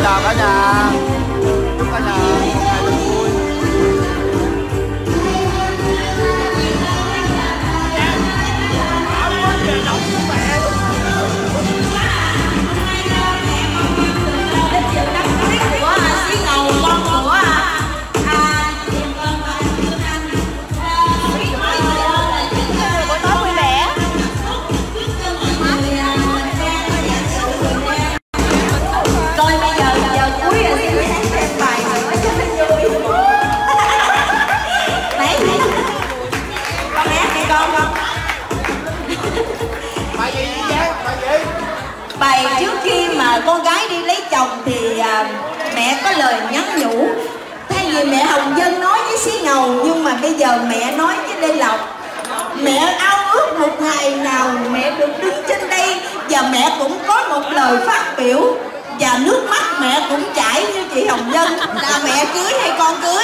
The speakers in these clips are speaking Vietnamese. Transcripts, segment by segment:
chào cả nhà. Chúc cả nhà một ngày thật vui. Bài trước khi mà con gái đi lấy chồng thì mẹ có lời nhắn nhủ. Thay vì mẹ Hồng Vân nói với Xí Ngầu, nhưng mà bây giờ mẹ nói với Lê Lộc. Mẹ ao ước một ngày nào mẹ được đứng trên đây và mẹ cũng có một lời phát biểu, và nước mắt mẹ cũng chảy như chị Hồng Vân. Là mẹ cưới hay con cưới?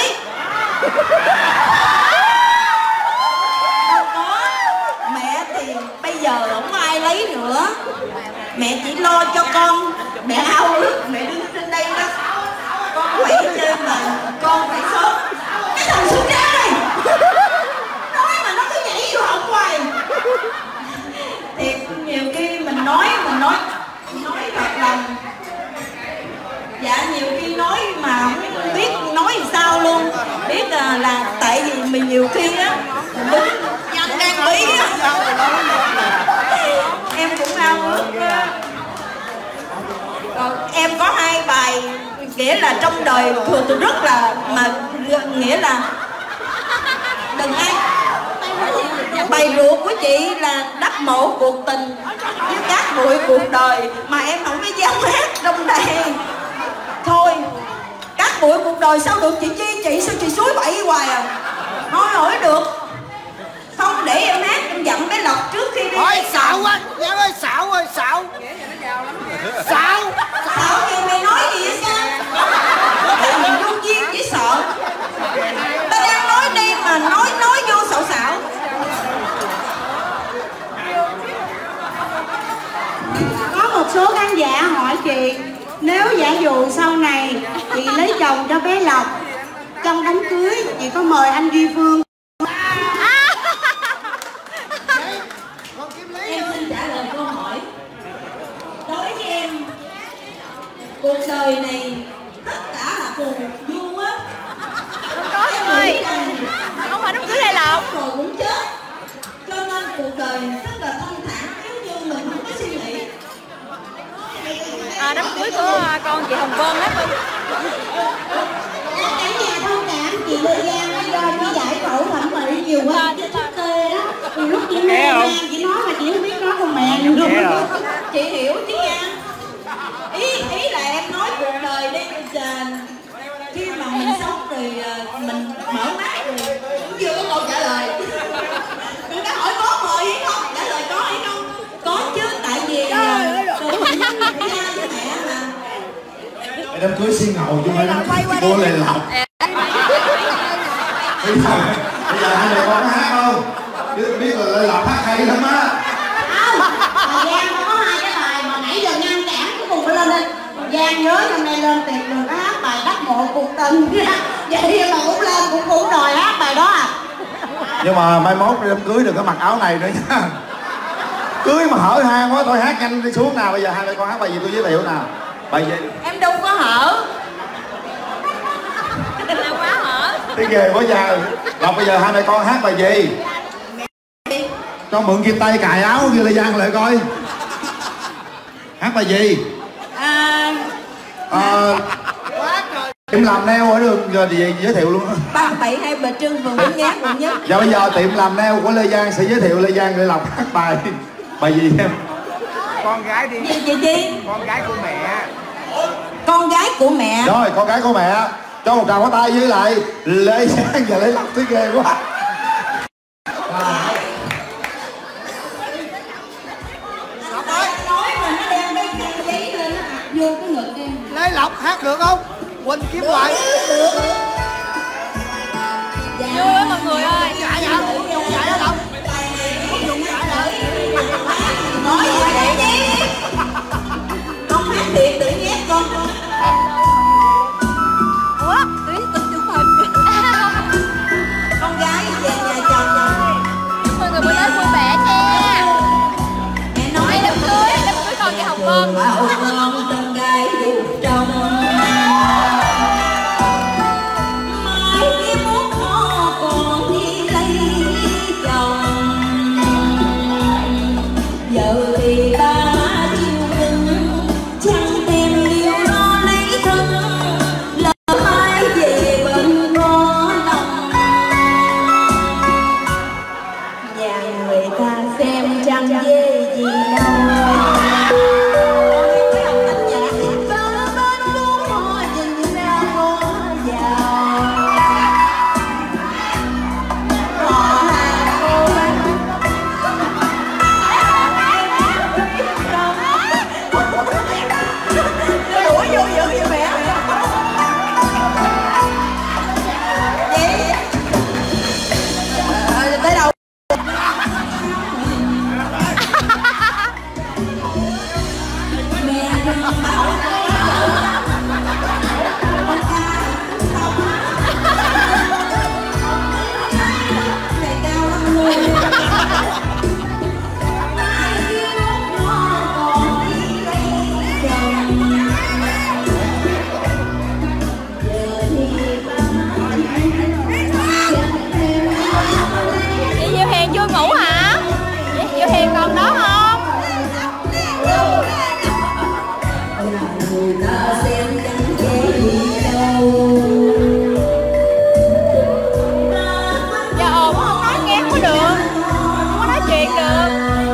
Đâu có. Mẹ thì bây giờ không có ai lấy nữa. Mẹ chỉ lo cho con. Mẹ ao ước mẹ đứng trên đây đó. Con phải chơi mà con phải sớm. Cái thằng xuống ra này nói mà nó cứ nhảy vô họng hoài. Thì nhiều khi mình nói thật lòng. Dạ nhiều khi nói mà không biết nói làm sao luôn. Biết là tại vì mình nhiều khi á mình đứng đang bí á. Em cũng ao ước. Còn em có 2 bài nghĩa là trong đời tôi rất là mà nghĩa là đừng ai. Bài ruột của chị là đắp mộ cuộc tình với cát bụi cuộc đời, mà em không có dám hát trong đây. Thôi cát bụi cuộc đời sao được chị Chi, chị sao chị suối bậy hoài à. Nói nổi được không, để em hát em dặn bé Lộc trước khi đi. Ôi xạo quá Giang ơi, xạo ơi, xạo xạo thì mày nói gì vậy sao? Tại mình vô duyên chỉ sợ. Ta đang nói đi mà nói vô xạo xạo. Có một số khán giả hỏi chị, nếu giả dụ sau này chị lấy chồng cho bé Lộc, trong đám cưới chị có mời anh Duy Phương? Em xin trả lời câu hỏi. Đối với em, cuộc đời này tất cả là phù du á. Có thôi, không phải đám cưới Lê Lộc rồi cũng chết. Cho nên cuộc đời rất là thông thả nếu như mình không có suy nghĩ. Đám cưới của con chị Hồng Vân á. Cả nhà thông cảm chị Lê Giang do chị giải phẫu thẩm mỹ nhiều quá chứ tê đó. Từ lúc chị nghe chị nói mà chị không biết nói con mẹ luôn. Chị hiểu chứ nha. Ý là em nói cuộc đời đi. Khi mà mình sống rồi mình mở mắt rồi cũng chưa có câu trả lời. Người ta hỏi có mời hay không, trả lời có hay không. Có chứ, tại vì từ mình với mẹ mà. Đám cưới Xi Ngầu chứ không phải đám cô Lê Lộc. Bây giờ hai mẹ con có hát không? Biết là Lê Lộc hát hay lắm á. Không, Giang có 2 cái bài mà nãy giờ ngăn cản cuối cùng phải lên đây. Giang nhớ năm nay lên tiệc đừng có hát bài đắp mộ cuộc tình. Vậy mà cũng lên cũng đòi hát bài đó à. Nhưng mà mai mốt đám cưới đừng có mặc áo này nữa nha. Cưới mà hở hang quá, thôi hát nhanh đi xuống nào. Bây giờ hai mẹ con hát bài gì tôi giới thiệu nào. Bài gì? Em đâu có hở. Quá hở. Cái ghê quá giờ. Lộc bây giờ hai mẹ con hát bài gì? Cho mượn kim tay cài áo như Lê Giang lại coi. Hát bài gì? Tiệm làm nail ở đường giờ gì giới thiệu luôn á. 372 Bà Trưng, phường Bến Nghé, quận Nhất. Giờ bây giờ tiệm làm nail của Lê Giang sẽ giới thiệu Lê Giang để Lộc hát bài gì em? Con gái đi. Gì? Con gái của mẹ. Con gái của mẹ. Rồi, con gái của mẹ. Cho một tràng pháo tay với lại Lê Giang và Lê Lộc, thấy ghê quá. Nói mà nó đem cái khăn giấy lên nó ạt vô cái ngực em. Lê Lộc hát được không? Quỳnh kiếm lại. Vui á mọi người ơi. Chạy hả? Dùng chạy hả Lộc? Không dùng chạy hả? Nói gì vậy? Con hát thiệt tự nhét con. xem chẳng dễ gì đâu. Giờ ồn không nói nghe không có được, không có nói chuyện được.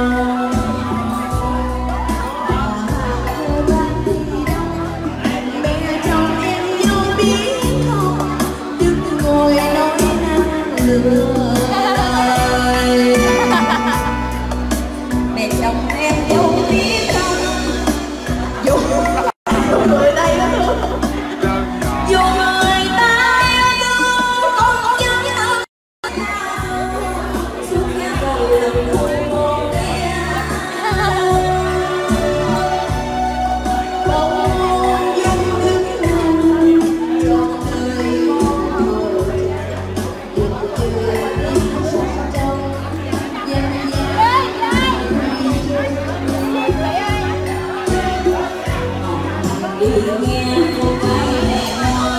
Mẹ chồng em vô biết không, đừng ngồi nói năng lừa. Mẹ chồng em vô biết không, vô người đây đó thương, vô người ta yêu thương con nhớ nhớ suốt ngày rồi lần cuối một đêm bông dân đứng nằm trọn đời một dục chưa đến sông trong dân đi nghe cô gái mẹ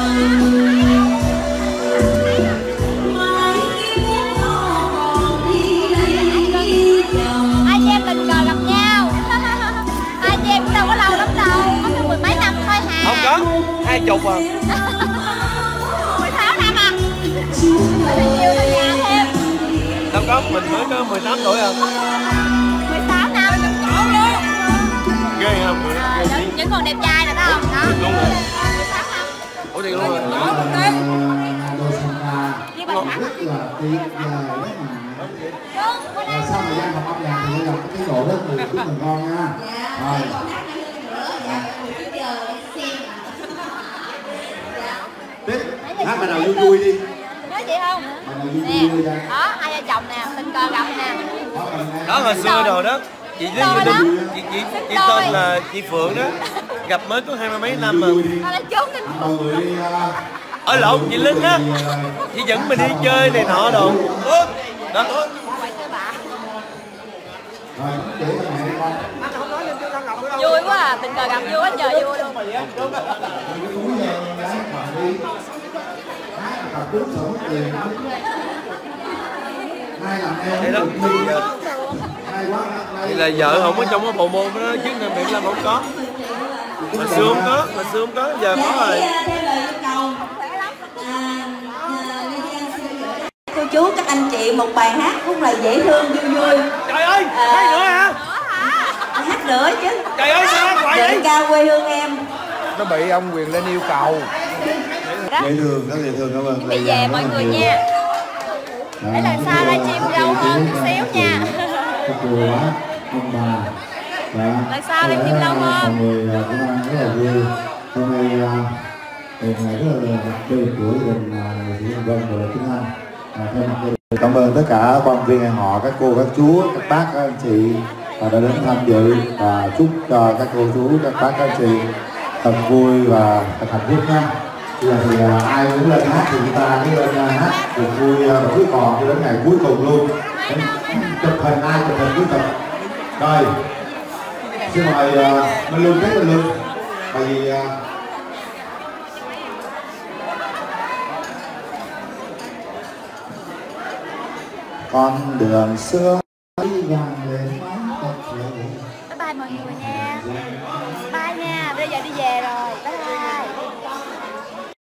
mai kiếp nó còn đi lấy chồng. Hai chị em tình cờ gặp nhau. Hai chị em cũng đâu có lâu lắm đâu, có cái 10 mấy năm thôi hà. Không có 20 à. 16 năm à. Mình yêu nó già thêm. Đâu có, mình mới có 18 tuổi à. 16 năm cổ luôn. Ghê không? Vẫn còn đẹp trai nè, thấy không? Đó. Luôn rồi. 16 năm. Ủa thiệt luôn rồi. Đi bằng thẳng. rất là tuyệt vời đó mà. Rồi sau thời gian học âm nhạc thì gặp cái độ rất là chúc mừng con nha. Rồi. Tiếp, hát bài nào vui vui đi. Nói chị không? Bài nào vui Nè, vui ra. đó, hai vợ chồng nè, tình cờ gặp nè. Đó hồi xưa rồi đó. Chị tên là chị Phượng đó. Gặp mới có 20 mấy năm mà. Thôi lên trốn đi. Mọi người đi. Ở lộn chị Linh á. Chị dẫn mình đi chơi này nọ đồ. Đó. Rồi, để cho mẹ đi con. Vui quá à, tình cờ gặp vui quá trời vui luôn. Cái túi đen gái mà đi. Hát là cặp cướp sổ tiền. Hai làm em Vậy đó. được đi. Hai quá. Thì là vợ không có trong cái bộ môn đó chứ người miệng làm không có. Hồi xưa không có, giờ có rồi. Cô chú các anh chị một bài hát cũng là dễ thương vui vui. Trời ơi, hát nữa hả? Hát nữa chứ. Trời ơi, sao hát hoài vậy? Đỉnh cao quê hương em. Nó bị ông Quyền lên yêu cầu. Dễ thương, rất dễ thương, cảm ơn. Đi về mọi người nha. Để lần sau livestream lâu hơn chút xíu nha. Các cô bác, ông bà. Lần sau livestream lâu hơn. Mọi người cũng ăn rất là vui. Hôm nay một ngày rất là đặc biệt của gia đình chị Vân Vân và Tuấn Anh. Thay mặt gia đình cảm ơn tất cả quan viên họ, các cô, các chú, các bác, các anh chị đã đến tham dự và chúc cho các cô chú, các bác, các anh chị thật vui và thật hạnh phúc nha. Bây giờ thì ai muốn lên hát thì chúng ta cứ lên hát được vui và cứ còn cho đến ngày cuối cùng luôn. Chụp hình ai chụp hình cứ chụp. Rồi, xin mời Minh Luân, Minh Luân. Bởi vì con đường xưa vàng lên mái tóc. Bye bye mọi người nha. Bye nha, bây giờ đi về rồi.